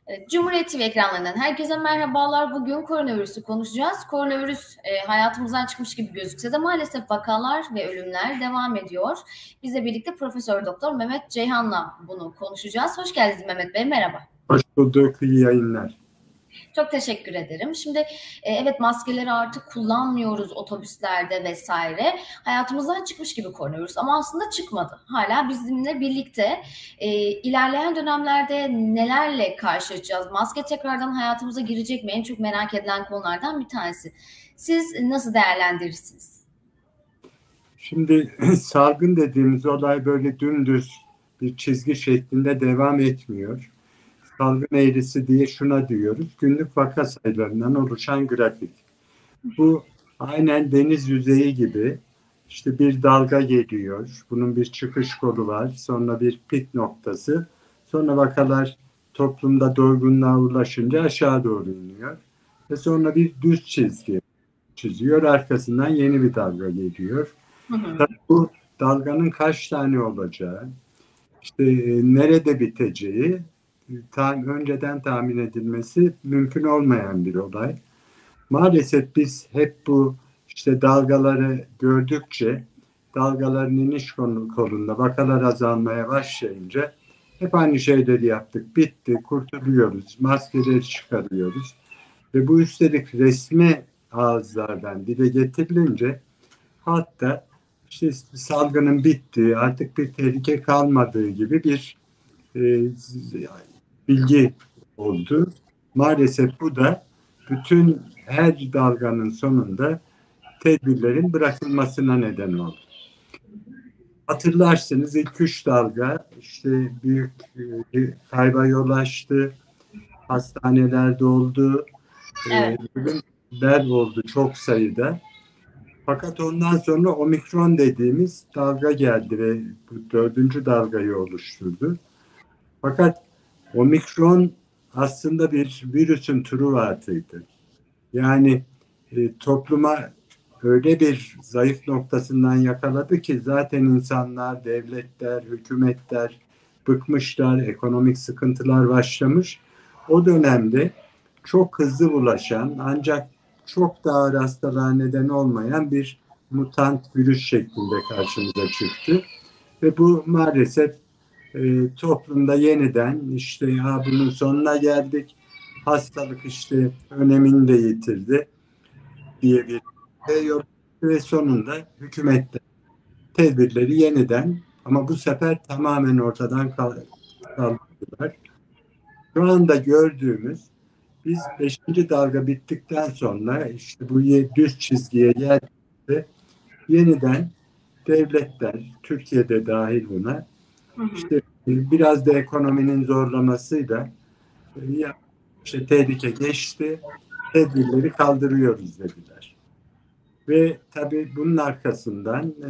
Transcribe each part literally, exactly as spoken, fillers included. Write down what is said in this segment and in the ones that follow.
Evet, Cumhuriyet T V ekranlarından herkese merhabalar. Bugün koronavirüsü konuşacağız. Koronavirüs e, hayatımızdan çıkmış gibi gözükse de maalesef vakalar ve ölümler devam ediyor. Bizle birlikte Profesör Doktor Mehmet Ceyhan'la bunu konuşacağız. Hoş geldiniz Mehmet Bey, merhaba. Hoş bulduk, iyi yayınlar. Çok teşekkür ederim. Şimdi e, evet maskeleri artık kullanmıyoruz otobüslerde vesaire. Hayatımızdan çıkmış gibi koronavirüs ama aslında çıkmadı. Hala bizimle birlikte. E, ilerleyen dönemlerde nelerle karşılaşacağız? Maske tekrardan hayatımıza girecek mi? En çok merak edilen konulardan bir tanesi. Siz nasıl değerlendirirsiniz? Şimdi salgın dediğimiz olay böyle dümdüz bir çizgi şeklinde devam etmiyor. Salgın eğrisi diye şuna diyoruz. Günlük vaka sayılarından oluşan grafik. Bu aynen deniz yüzeyi gibi işte bir dalga geliyor. Bunun bir çıkış kolu var. Sonra bir pik noktası. Sonra vakalar toplumda doygunluğa ulaşınca aşağı doğru iniyor. Ve sonra bir düz çizgi çiziyor. Arkasından yeni bir dalga geliyor. Hı hı. Tabii bu dalganın kaç tane olacağı, işte e, nerede biteceği tam önceden tahmin edilmesi mümkün olmayan bir olay. Maalesef biz hep bu işte dalgaları gördükçe dalgaların iniş kolunda vakalar azalmaya başlayınca hep aynı şeyleri yaptık. Bitti, kurtuluyoruz, maskeleri çıkarıyoruz. Ve bu üstelik resmi ağızlardan dile getirilince hatta işte salgının bittiği, artık bir tehlike kalmadığı gibi bir e, bilgi oldu. Maalesef bu da bütün her dalganın sonunda tedbirlerin bırakılmasına neden oldu. Hatırlarsınız ilk üç dalga işte büyük e, kayba yol açtı, hastaneler doldu, Evet. e, ölümler oldu çok sayıda. Fakat ondan sonra omikron dediğimiz dalga geldi ve bu dördüncü dalgayı oluşturdu. Fakat omikron aslında bir virüsün türü varlığıydı. Yani e, topluma öyle bir zayıf noktasından yakaladı ki zaten insanlar, devletler, hükümetler bıkmışlar, ekonomik sıkıntılar başlamış. O dönemde çok hızlı bulaşan ancak çok da ağır hastalığa neden olmayan bir mutant virüs şeklinde karşımıza çıktı. Ve bu maalesef e, toplumda yeniden işte ya bunun sonuna geldik, hastalık işte önemini de yitirdi diye bir şey yok. Ve sonunda hükümetler tedbirleri yeniden ama bu sefer tamamen ortadan kaldırdılar. Şu anda gördüğümüz biz beşinci dalga bittikten sonra işte bu düz çizgiye geldiğinde yeniden devletler, Türkiye'de dahil buna Hı hı. işte biraz da ekonominin zorlamasıyla ya işte tehlike geçti, tedbirleri kaldırıyoruz dediler. Ve tabii bunun arkasından e,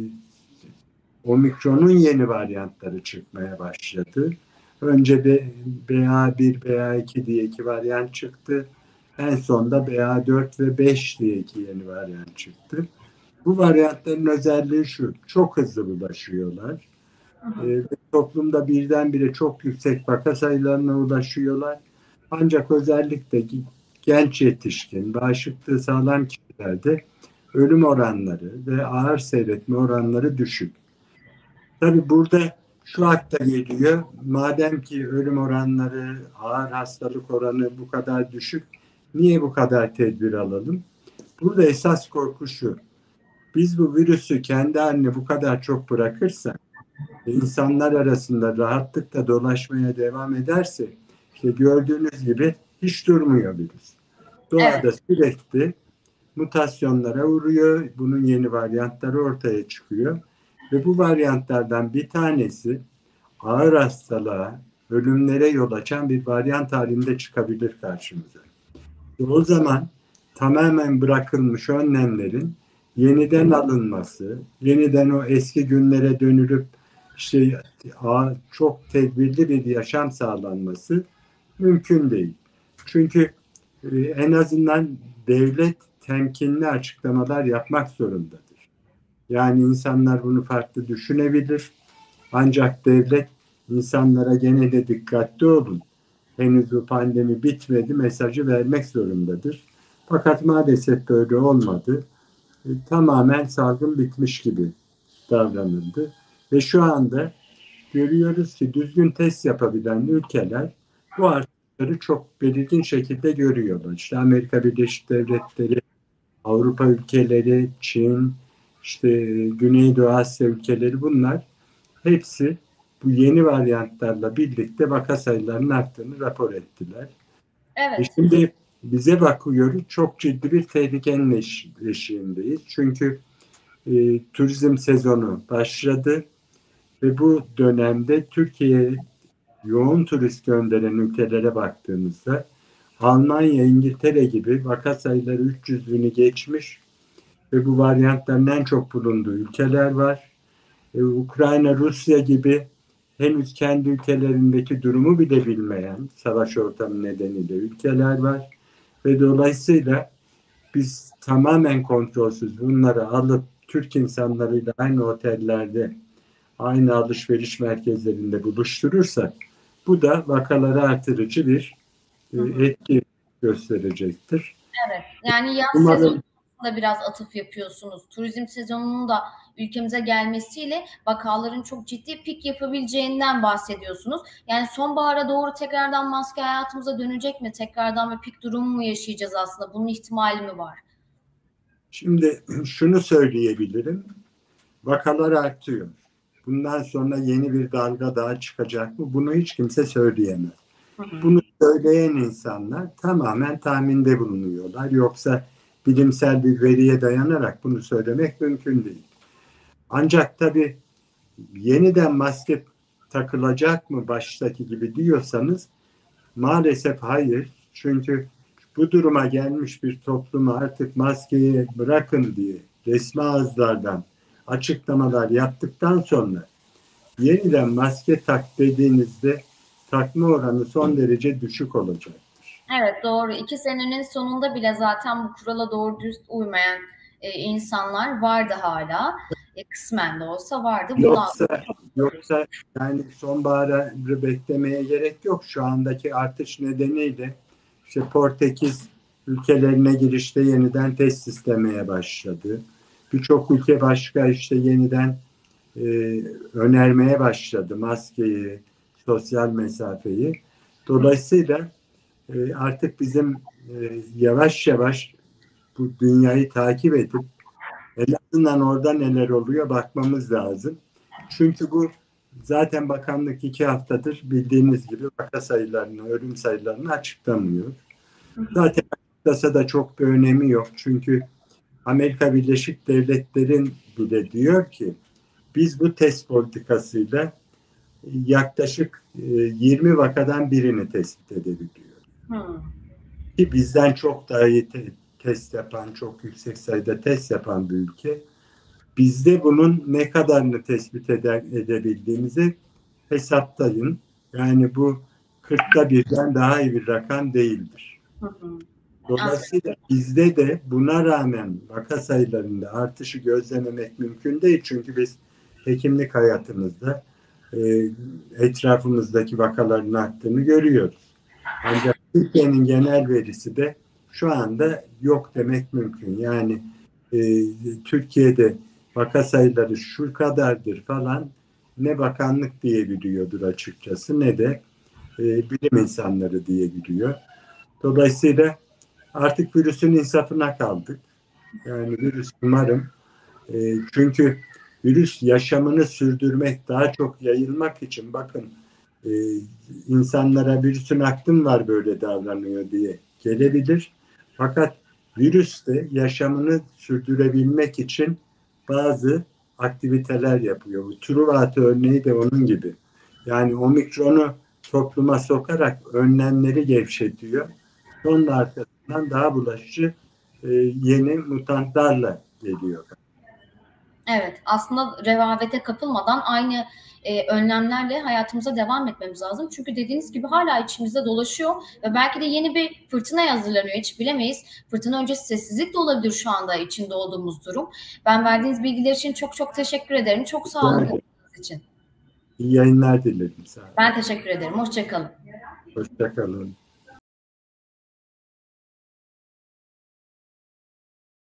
omikronun yeni varyantları çıkmaya başladı. Önce de B A bir, B A iki diye iki varyant çıktı. En sonda B A dört ve beş diye iki yeni varyant çıktı. Bu varyantların özelliği şu, çok hızlı bulaşıyorlar. Hı hı. E, toplumda birdenbire çok yüksek vaka sayılarına ulaşıyorlar. Ancak özellikle genç yetişkin, bağışıklığı sağlam kişilerde ölüm oranları ve ağır seyretme oranları düşük. Tabii burada şu akla geliyor, madem ki ölüm oranları, ağır hastalık oranı bu kadar düşük, niye bu kadar tedbir alalım? Burada esas korku şu, biz bu virüsü kendi haline bu kadar çok bırakırsak, insanlar arasında rahatlıkla dolaşmaya devam ederse, işte gördüğünüz gibi hiç durmuyor virüs. Evet. Doğada sürekli mutasyonlara uğruyor, bunun yeni varyantları ortaya çıkıyor. Ve bu varyantlardan bir tanesi ağır hastalığa, ölümlere yol açan bir varyant halinde çıkabilir karşımıza. O zaman tamamen bırakılmış önlemlerin yeniden alınması, yeniden o eski günlere dönülüp işte çok tedbirli bir yaşam sağlanması mümkün değil. Çünkü en azından devlet temkinli açıklamalar yapmak zorundadır. Yani insanlar bunu farklı düşünebilir. Ancak devlet insanlara gene de dikkatli olun. henüz bu pandemi bitmedi mesajı vermek zorundadır. Fakat maalesef böyle olmadı. E, tamamen salgın bitmiş gibi davranıldı. Ve şu anda görüyoruz ki düzgün test yapabilen ülkeler bu artışları çok belirgin şekilde görüyorlar. İşte Amerika Birleşik Devletleri, Avrupa ülkeleri, Çin, işte Güneydoğu Asya ülkeleri, bunlar hepsi bu yeni varyantlarla birlikte vaka sayılarının arttığını rapor ettiler. Evet. E şimdi bize bakıyoruz, çok ciddi bir tehlikenin eş, eşiğindeyiz. Çünkü e, turizm sezonu başladı ve bu dönemde Türkiye'ye yoğun turist gönderen ülkelere baktığımızda Almanya, İngiltere gibi vaka sayıları üç yüz bini geçmiş ve bu varyantların en çok bulunduğu ülkeler var. Ee, Ukrayna, Rusya gibi henüz kendi ülkelerindeki durumu bile bilmeyen savaş ortamı nedeniyle ülkeler var. Ve dolayısıyla biz tamamen kontrolsüz bunları alıp Türk insanlarıyla aynı otellerde, aynı alışveriş merkezlerinde buluşturursak bu da vakaları artırıcı bir e, etki gösterecektir. Evet. Yani yaz Umarım, sezonunda biraz atıf yapıyorsunuz. Turizm sezonunun da ülkemize gelmesiyle vakaların çok ciddi pik yapabileceğinden bahsediyorsunuz. Yani sonbahara doğru tekrardan maske hayatımıza dönecek mi? Tekrardan bir pik durumu mu yaşayacağız aslında? Bunun ihtimali mi var? şimdi şunu söyleyebilirim. Vakalar artıyor. Bundan sonra yeni bir dalga daha çıkacak mı? Bunu hiç kimse söyleyemez. Hı hı. Bunu söyleyen insanlar tamamen tahminde bulunuyorlar. Yoksa bilimsel bir veriye dayanarak bunu söylemek mümkün değil. Ancak tabii yeniden maske takılacak mı baştaki gibi diyorsanız maalesef hayır. Çünkü bu duruma gelmiş bir topluma artık maskeyi bırakın diye resmi ağızlardan açıklamalar yaptıktan sonra yeniden maske tak dediğinizde takma oranı son derece düşük olacaktır. Evet, doğru. İki senenin sonunda bile zaten bu kurala doğru dürüst uymayan e, insanlar vardı hala. E, kısmen de olsa vardı. Bundan Yoksa, yoksa yani sonbaharı beklemeye gerek yok. Şu andaki artış nedeniyle işte Portekiz ülkelerine girişte yeniden test istemeye başladı. Birçok ülke başka işte yeniden e, önermeye başladı maskeyi, sosyal mesafeyi. Dolayısıyla e, artık bizim e, yavaş yavaş bu dünyayı takip edip en azından orada neler oluyor bakmamız lazım. Çünkü bu zaten bakanlık iki haftadır bildiğiniz gibi vaka sayılarını, ölüm sayılarını açıklamıyor. Zaten açıklasa da çok bir önemi yok. Çünkü Amerika Birleşik Devletleri'nin bile diyor ki biz bu test politikasıyla yaklaşık yirmi vakadan birini tespit edebiliyoruz. Hmm. Ki bizden çok daha iyi te- test yapan, çok yüksek sayıda test yapan bir ülke. Bizde bunun ne kadarını tespit eder, edebildiğimizi hesaplayın. Yani bu kırkta birden daha iyi bir rakam değildir. Hı hı. Dolayısıyla bizde de buna rağmen vaka sayılarında artışı gözlememek mümkün değil. Çünkü biz hekimlik hayatımızda e, etrafımızdaki vakaların arttığını görüyoruz. Ancak Türkiye'nin genel verisi de şu anda yok demek mümkün. Yani e, Türkiye'de vaka sayıları şu kadardır falan ne bakanlık diyebiliyordur açıkçası ne de e, bilim insanları diyebiliyor. Dolayısıyla artık virüsün insafına kaldık. Yani virüs umarım e, çünkü virüs yaşamını sürdürmek, daha çok yayılmak için bakın e, insanlara virüsün aklım var böyle davranıyor diye gelebilir. Fakat virüs de yaşamını sürdürebilmek için bazı aktiviteler yapıyor. Bu Truva örneği de onun gibi. Yani omikronu topluma sokarak önlemleri gevşetiyor. Sonra arkasından daha bulaşıcı e, yeni mutantlarla geliyor. Evet, aslında rehavete kapılmadan aynı e, önlemlerle hayatımıza devam etmemiz lazım. Çünkü dediğiniz gibi hala içimizde dolaşıyor ve belki de yeni bir fırtına hazırlanıyor. Hiç bilemeyiz. Fırtına öncesi sessizlik de olabilir şu anda içinde olduğumuz durum. Ben verdiğiniz bilgiler için çok çok teşekkür ederim. Çok sağ olun katıldığınız için. İyi yayınlar dilerim. Sağ olun. Ben teşekkür ederim. Hoşça kalın. Hoşça kalın.